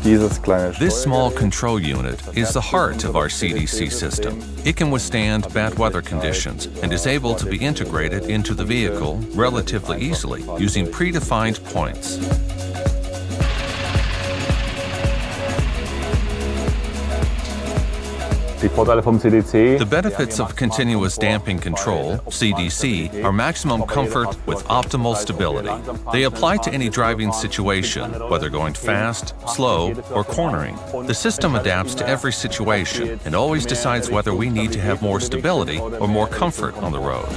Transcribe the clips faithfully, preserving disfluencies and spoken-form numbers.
This small control unit is the heart of our C D C system. It can withstand bad weather conditions and is able to be integrated into the vehicle relatively easily using predefined points. The benefits of continuous damping control, C D C, are maximum comfort with optimal stability. They apply to any driving situation, whether going fast, slow, or cornering. The system adapts to every situation and always decides whether we need to have more stability or more comfort on the road.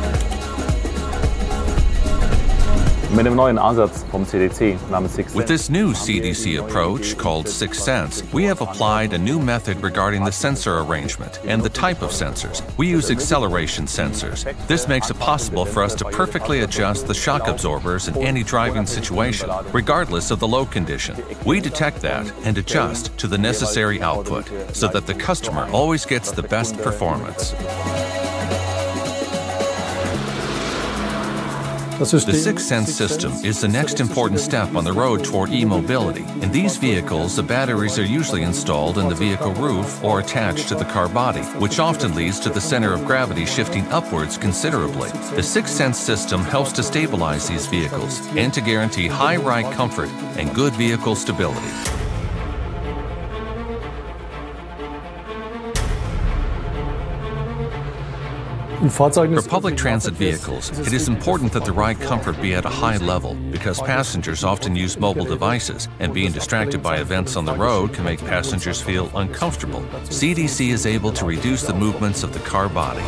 With this new C D C approach, called Sixth Sense, we have applied a new method regarding the sensor arrangement and the type of sensors. We use acceleration sensors. This makes it possible for us to perfectly adjust the shock absorbers in any driving situation, regardless of the load condition. We detect that and adjust to the necessary output so that the customer always gets the best performance. The Sixth Sense system is the next important step on the road toward e-mobility. In these vehicles, the batteries are usually installed in the vehicle roof or attached to the car body, which often leads to the center of gravity shifting upwards considerably. The Sixth Sense system helps to stabilize these vehicles and to guarantee high ride comfort and good vehicle stability. For public transit vehicles, it is important that the ride comfort be at a high level because passengers often use mobile devices, and being distracted by events on the road can make passengers feel uncomfortable. C D C is able to reduce the movements of the car body.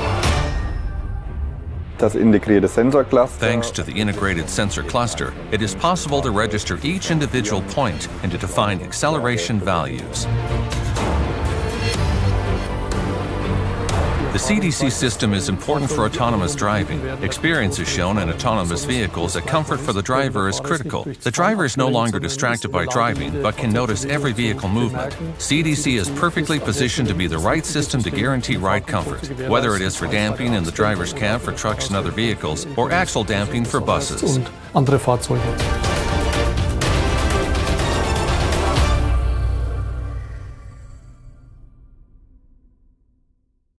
Thanks to the integrated sensor cluster, it is possible to register each individual point and to define acceleration values. The C D C system is important for autonomous driving. Experience has shown in autonomous vehicles that comfort for the driver is critical. The driver is no longer distracted by driving, but can notice every vehicle movement. C D C is perfectly positioned to be the right system to guarantee ride comfort, whether it is for damping in the driver's cab for trucks and other vehicles, or axle damping for buses.